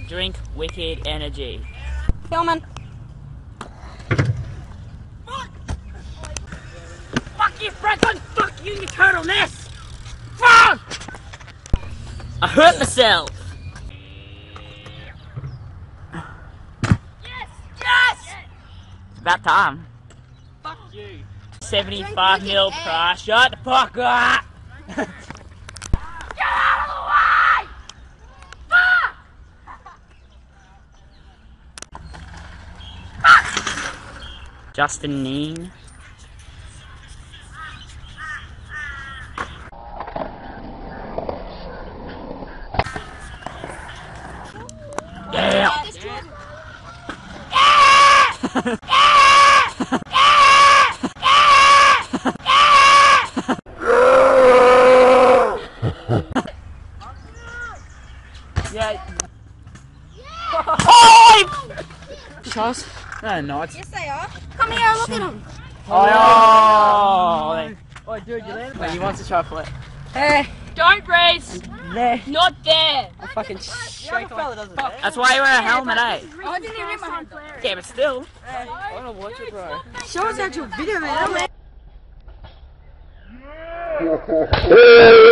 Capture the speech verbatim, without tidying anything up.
Drink wicked energy. Filming. Fuck! Fuck you, Franklin! Fuck you, you turtle nest! Fuck! I hurt myself! Yes! Yes! It's about time. Fuck you. seventy-five mil price. Shut the fuck up! Get out of the way! Fuck! Justin Neen. Yeah! Yeah. Oh! Charles? No, not. Yes, they are. Come here, look at them. Oh! Oh, dude, you landed. Wait, he wants to try to flip. Hey. Don't race! There. Not there! I fucking shake fella doesn't fuck. That's why you wear a helmet, eh? Oh, I didn't even get my hand. Yeah, but still. I wanna watch it, bro. Show us actual video, man.